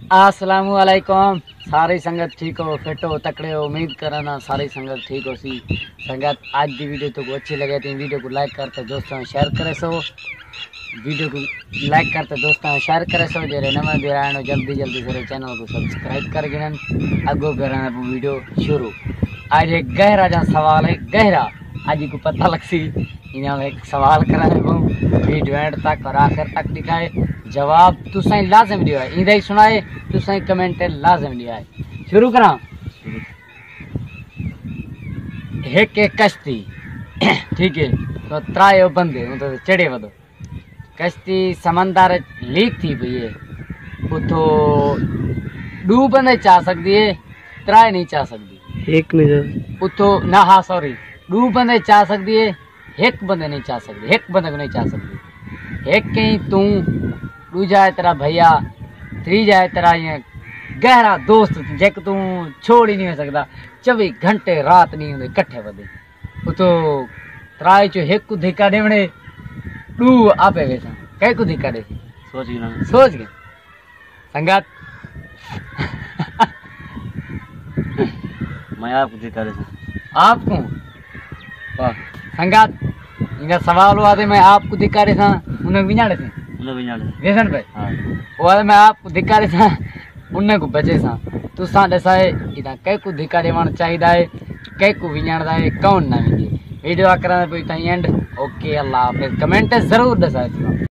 अस्सलामु अलैकुम। सारी संगत ठीक हो, फिट हो, तकड़े हो। उम्मीद करना सारी संगत ठीक हो सी। संगत आज की वीडियो तो अच्छी लगे तो वीडियो को लाइक करते दोस्तों शेयर करे सो। वीडियो को लाइक करते दोस्तों शेयर करे सो। जेरे नवा भी आए जल्दी जल्दी से चैनल को सब्सक्राइब कर गिनन अगो करना वीडियो शुरू। आज एक गहरा जा सवाल है, गहरा आज को पता लग सी। इन्हें एक सवाल करा है वो वीडियो एंड तक और आखिर तक दिखाए, जवाब तुसाई लाजम दिया है। इधर ही सुनाए तुसाई कमेंट लाजम दिया है। शुरू करा। एक कश्ती ठीक है तो त्रायो बंदे तो चढ़े वदो कश्ती समंदर लीक थी भई उतो दू बंदे चा सकती है, त्राय नहीं चा सकती। एक नहीं उतो ना, हाँ सॉरी, दू बंदे चा सकती है, एक बंदे नहीं चा सकती। एक बंदे को नहीं चा सकती। एक कहीं तू, दूजा है तेरा भैया, तीजा है तेरा ये गहरा दोस्त जेक तू छोड़ ही नहीं हो सकता। 24 घंटे रात नहीं होंगे कट्ठे बदे तो त्राय चो एक को धिक्का देवणे दू आपे वैसा कई को धिक्का दे सोच के संगात मैं आपको धिक्का दे आपको वाह संगात इनका सवाल हुआ थे। मैं आपको धिक्का दे था उन्हें विनाड़े थे वेसन पे। हाँ वो मैं आपको धिक्का दे था उन्हें को बचे सा तू सा दसाए इधर कई को धिक्का देवाना चाहिए है, कई को विनाड़ा है, कौन ना विनी वीडियो आकर एंड ओके। अल्लाह हाफिज़। कमेंट जरूर दसाए।